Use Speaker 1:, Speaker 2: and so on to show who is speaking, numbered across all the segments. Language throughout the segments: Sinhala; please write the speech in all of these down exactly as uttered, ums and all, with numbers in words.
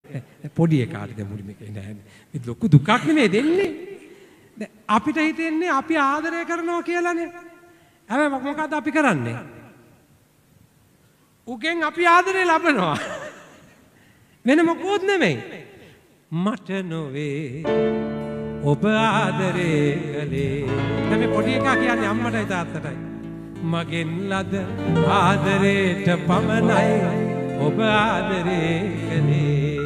Speaker 1: පොඩි එකාට දෙමුලි මේක නෑ. මේ ලොකු දුකක් නෙමෙයි දෙන්නේ. දැන් අපිට හිතෙන්නේ අපි ආදරය කරනවා කියලානේ. හැබැයි මොකක්ද අපි කරන්නේ? උගෙන් අපි ආදරය ලබනවා. වෙන මොකොත් නෙමෙයි. මට නොවේ ඔබ ආදරේ කළේ. දැන් මේ පොඩි එකා කියන්නේ අම්මටයි තාත්තටයි. මගෙන් ලද ආදරේට පමණයි ඔබ ආදරේ කළේ.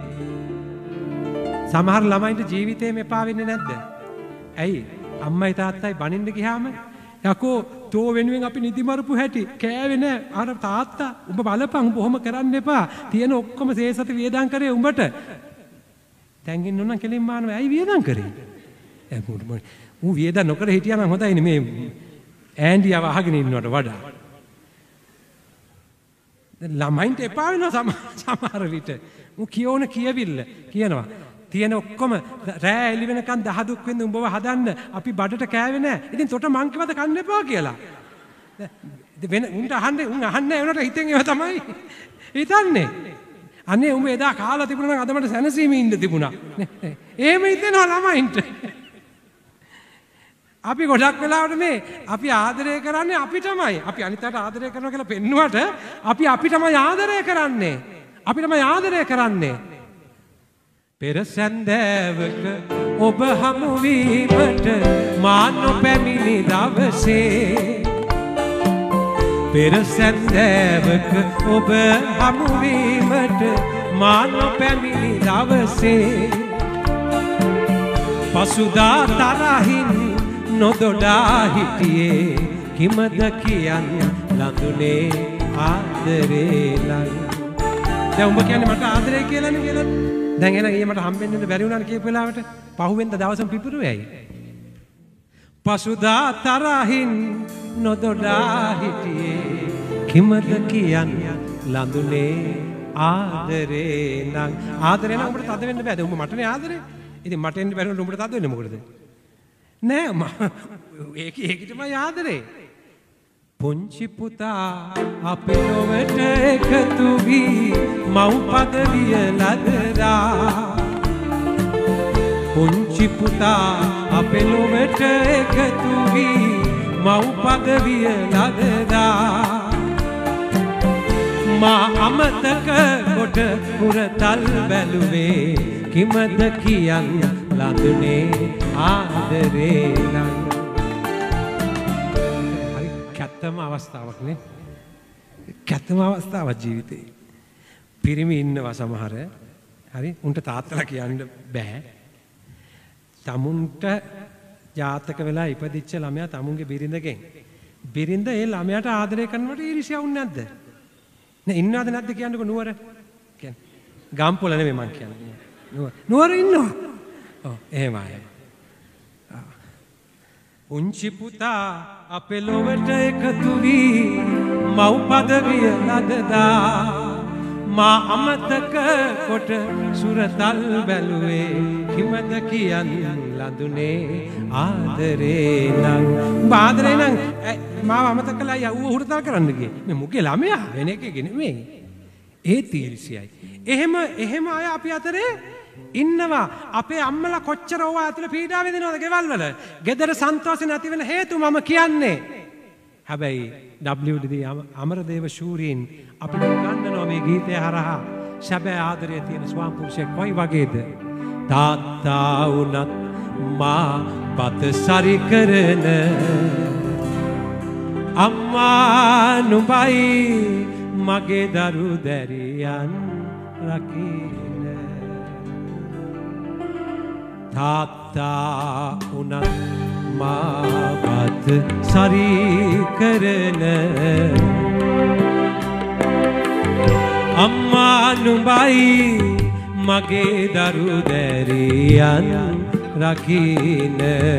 Speaker 1: සමහර ළමයින්ට ජීවිතේ මෙපා වෙන්නේ නැද්ද? ඇයි? අම්මයි තාත්තයි බනින්න ගියාම යකෝ තෝ වෙනුවෙන් අපි නිදි මරපු හැටි කෑවේ නෑ. අර තාත්තා උඹ බලපන් උඹ ඔහොම කරන්න එපා. තියෙන ඔක්කොම සේසත වියදම් කරේ උඹට. තැන්ගින් නෝන කෙලින් මානව ඇයි වියදම් කරේ? ඒ මොකද ඌ වියදම් නොකර හිටියා නම් හොඳයි නේ මේ ඈන්ඩියව අහගෙන ඉන්නවට වඩා. දැන් ළමයින්ට එපා වෙනවා සමහර විට. ඌ කියෝන කියවිල්ල කියනවා. තියෙන ඔක්කොම රෑ එළි වෙනකන් දහදුක් වෙන්න උඹව හදන්න අපි බඩට කෑවේ නෑ. ඉතින් තොට මං කිව්වද කන්න එපා කියලා. වෙන උන්ට අහන්නේ උන් අහන්නේ උනට හිතෙන් ඒවා තමයි හිතන්නේ. අනේ උඹ එදා කාලා තිබුණා නම් අද මට සැනසීමේ ඉන්න තිබුණා. එහෙම හිතෙනවා ළමයින්ට. අපි ගොඩක් වෙලාවට මේ අපි ආදරය කරන්නේ අපිටමයි. අපි අනිතට ආදරය කරනවා කියලා පෙන්නුවට අපි අපිටමයි ආදරය කරන්නේ. අපිටමයි ආදරය කරන්නේ. පෙර සැන්දෑවක ඔබ හමු වීමට මා නොපැමිණි දවසේ. පෙර සැන්දෑවක ඔබ හමු වීමට මා නොපැමිණි දවසේ. පසුදා තරහින් නොදොඩා හිටියේ කිමද කියන්න ලඳුනේ ආදරේ ලං. දැන් උඹ කියන්නේ මට ආදරේ කියලානේ කියලා. දැන් එන ඊයේ මට හම්බෙන්න ඉන්න බැරි වුණානේ කියපු වෙලාවට පහුවෙන්ද දවසම පිපුරුවේයි. පසුදා තරහින් නොදොඩා හිටියේ කිමද කියන්න ලඳුනේ ආදරේ නම්. ආදරේ නම් උඹට තද වෙන්න බෑද? උඹ මටනේ ආදරේ. ඉතින් මට එන්න බැරි වුණා උඹට තද වෙන්නේ මොකටද? නෑ ඒක ඒකිටමයි ආදරේ. පුංචි පුතා අපේ ලොවට එකතු වී මව් පදවිය ලදරා. පුංචි පුතා අපේ ලොවට එකතු වී මව් පදවිය ලදරා. මා අමතක කොට පුරතල් බැලුවේ කිමද කියන්න ලඳුනේ ආදරේ නම්. හරි කැත්තම අවස්ථාවක් නේ. කැත්තම අවස්ථාවක් ජීවිතේ. පිරිමි ඉන්නවා සමහර. හරි උන්ට තාත්තලා කියන්න බෑ. තමුන්ට ජාතක වෙලා ඉපදිච්ච ළමයා තමුන්ගේ බිරිඳගෙන් බිරිඳ ඒ ළමයාට ආදරය කරනවට ඊර්ෂ්‍යාවුන් නැද්ද? නේ ඉන්නවද නැද්ද කියන්නකෝ නුවර. කියන්නේ ගම්පොළ නෙමෙයි මං කියන්නේ. නුවර නුවර ඉන්නවා. ඔව් එහෙමයි. පුංචි පුතා අපේ ලොවට එකතු වී මව් පදවිය ලදදා. මා අමතක කොට සුරතල් බැලුවේ කිමද කියන්න ලඳුනේ ආදරේ නම්. ආදරේ නම් මාව අමතක කළා යව්ව හුරතල් කරන්න ගියේ. මේ මුගේ ළමයා වෙන එකෙක් නෙමෙයි. ඒ තීර්ෂයයි. එහෙම එහෙම අය අපි අතරේ ඉන්නවා. අපේ අම්මලා කොච්චර ඕවා ඇතුළේ පීඩා විඳිනවද ගෙවල් වල. ගෙදර සන්තෝෂේ නැති වෙන හේතු මම කියන්නේ. හැබැයි ඩබ්ලිව් ඩී අමරදේව ශූරීන් අපිට උගන්වනවා මේ ගීතය හරහා සැබෑ ආදරය තියෙන ස්වාම පුරුෂයෙක් කොයි වගේද. තාත්තා වුණත් මා පත සරි කරන අම්මා නුඹයි මගේ දරු දැරියන් රකින්න. තාත්තා වුණත් මා පත සරි කරන අම්මා නුඹයි මගේ දරු දැරියන් රකින්න.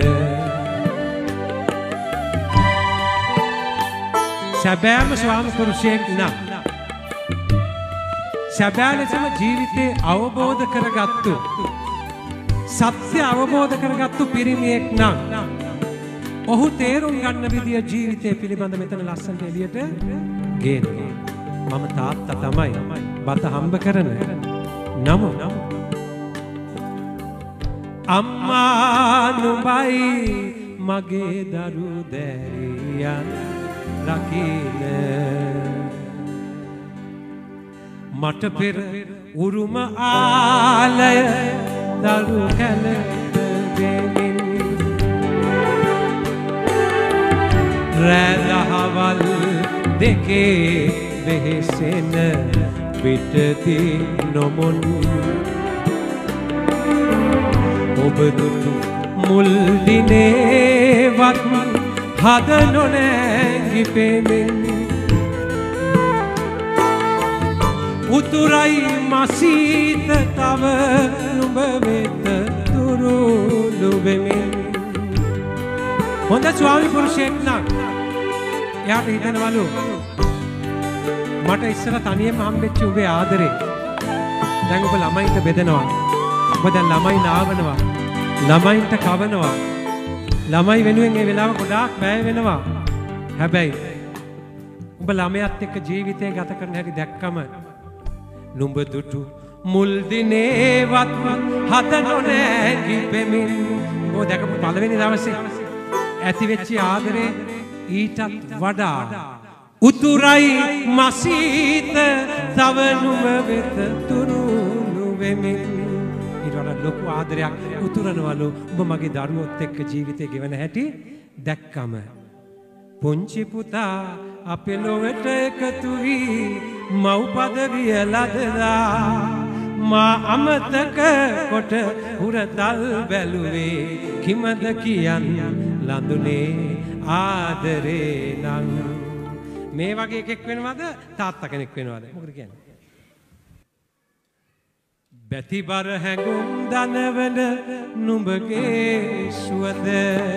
Speaker 1: සැබෑම ස්වාම පුරුෂයෙක් නම් සැබෑ ලෙසම ජීවිතේ අවබෝධ කරගත්තු සත්‍ය අවබෝධ කරගත්තු පිරිමියෙක් නම් ඔහු තේරුම් ගන්න විදිය ජීවිතය පිළිබඳ මෙතන ලස්සනට එළියට ගේනවා. මම තාත්තා තමයි බත හම්බ කරන නමු අම්මා නුඹයි මගේ දරු දැරියන් රකින්න මට පෙර උරුම ආලය දරු කැලට දෙමින් රැදහවල් දෙකේ වෙහෙසෙන පිටදී නොමුන් ඔබ දුටු මුල් දිනේවත් හද නොනැගි පෙමින් උතුරයි මසීත තව නුඹ වෙත තුරුළු වෙමින් හොඳ ස්වාමි පුරුෂයෙක් නම් එයාට හිතනවලු මට ඉස්සර තනියම හම්බෙච්ච උඹේ ආදරේ දැන් ඔබ ළමයින්ට බෙදනවා ඔබ දැන් ළමයි නාවනවා ළමයින්ට කවනවා ළමයි වෙනුවෙන් මේ වෙලාව ගොඩාක් වැය වෙනවා හැබැයි ඔබ ළමයාත් එක්ක ජීවිතය ගත කරන හැටි දැක්කම නුඹ දුටු මුල් දිනේවත් හද නොනැගි පෙමින් ඔබ දැකපු පළවෙනි දවසේ ඇති වෙච්ච ආදරේ ඊටත් වඩා උතුරයි මසීත තව නුඹ වෙත තුරුළු වෙමින් ඊට වඩා ලොකු ආදරයක් උතුරනවලු ඔබ මගේ දරුවොත් එක්ක ජීවිතේ ගෙවන හැටි දැක්කම පුංචි පුතා අපේ ලොවට එකතු වී මව් පදවිය ලදලා මා අමතක කොට හුරතල් බැලුවේ කිමද කියන් ලඳුනේ ආදරේ නම් මේ වගේ එකෙක් වෙනවද තාත්තා කෙනෙක් වෙනවද මොකද කියන්නේ බැතිබර හැඟුම් දනවන නුඹගේ සුවඳ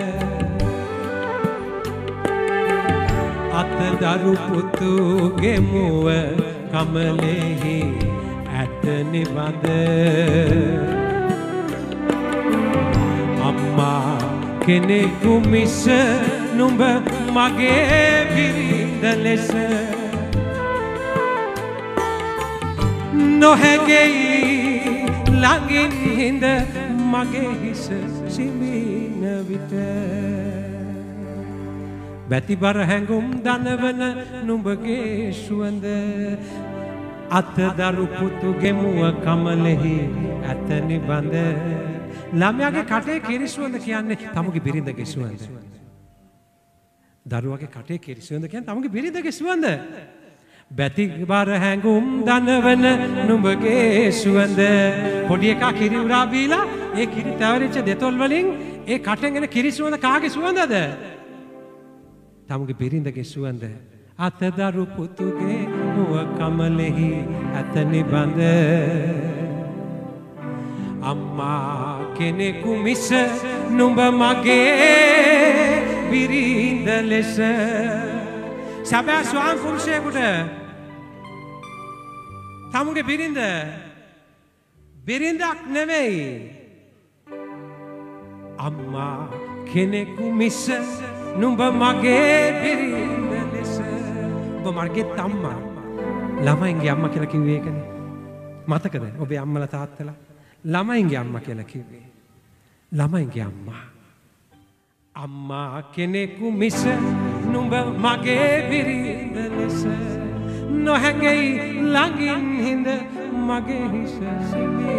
Speaker 1: අතදරු පුතුගේ මුව කමලෙහි ඇට නිබඳ අම්මා කෙනෙකු මිස නුඹ මගේ බිරිඳ ලෙස නොහැගෙයි ළඟින් හිඳ මගේ හිස සිමින විට බැතිබර හැඟුම් දනවන නුඹගේ සුවඳ අතදරු පුතුගේ මුව කමලෙහි ඇත නිබඳ ළමයාගේ කටේ කිරි සුවඳ කියන්නේ තමුගේ බිරිඳගේ සුවඳ දරුවගේ කටේ කිරි සුවඳ කියන්නේ තමුගේ බිරිඳගේ සුවඳ බැතිබර හැඟුම් දනවන නුඹගේ සුවඳ පොඩි එකා කිරි උරා බීලා ඒ කිරි තැවරිච්ච දෙතොල් වලින් ඒ කටෙන් එන කිරි සුවඳ කාගේ සුවඳද තමුගේ බිරිඳගේ සුවඳ අතදරු පුතුගේ මුව කමලෙහි ඇත නිබඳ අම්මා කෙනෙකු මිස නුඹ මගේ බිරිඳ ලෙස සැබෑ ස්වාමි පුරුෂයෙකුට තමුගේ බිරිඳ බිරිඳක් නෙවෙයි අම්මා කෙනෙකු මිස නුඹ මගේ බිරිඳ ලෙස ඔබ මගේ අම්මා ළමයින්ගේ අම්මා කියලා කිව්වේ ඒකනේ මතකද ඔබේ අම්මලා තාත්තලා ළමයින්ගේ අම්මා කියලා කිව්වේ ළමයින්ගේ අම්මා අම්මා කෙනෙකු මිස නුඹ මගේ බිරිඳ ලෙස නොහැඟෙයි ළඟින් හිඳ මගේ හිස සිමි